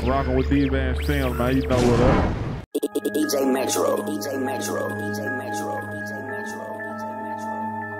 rocking with D-Vance Films, man. You know what up. DJ Metro, DJ Metro, DJ Metro, DJ Metro, DJ Metro.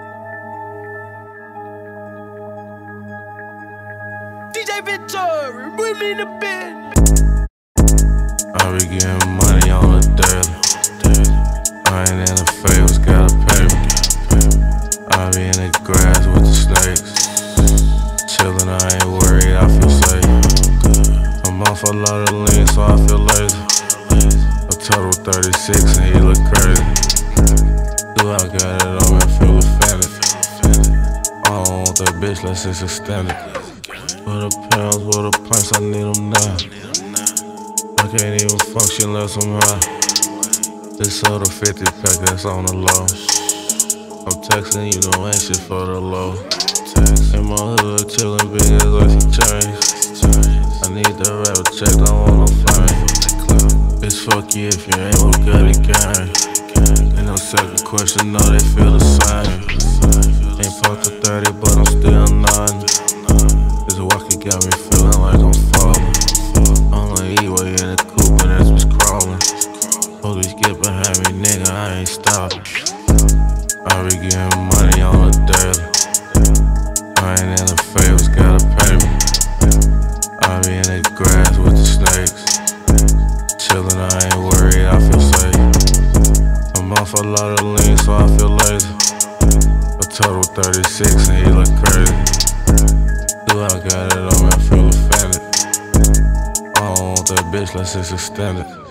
DJ Victor, bring me the bed. I be getting money on the daily. I ain't in the favors, gotta pay me. I be in the grass with the snakes. Chillin', I ain't worried, I feel safe. I'm off a lot of lean, so I feel lazy. A total 36 and he look crazy. Do I got it on me, I feel offended. I don't want that bitch, let's just extend it. For the pounds, for the pints, I need them now. I can't even function unless I'm high. This other 50 pack that's on the low. I'm texting, you know, ain't shit for the low. In my hood, chillin', big as like some change. I need that rap check, don't want no fame. Bitch, fuck you if you ain't what got it gang. Ain't no second question, no, they feel the same. Ain't fucked to 30, but I'm still 9. This walkie got me feeling like I'm falling. On the E-way in the coupe and that's what's crawling. Police get behind me, nigga, I ain't stopping. I be getting money on the daily. I ain't in the favors, gotta pay me. I be in the grass with the snakes. Chillin', I ain't worried, I feel safe. I'm off a lot of lean, so I feel lazy. A total 36 and he look crazy. Do I got it on me, I feel offended. I don't want that bitch, let's just extend it.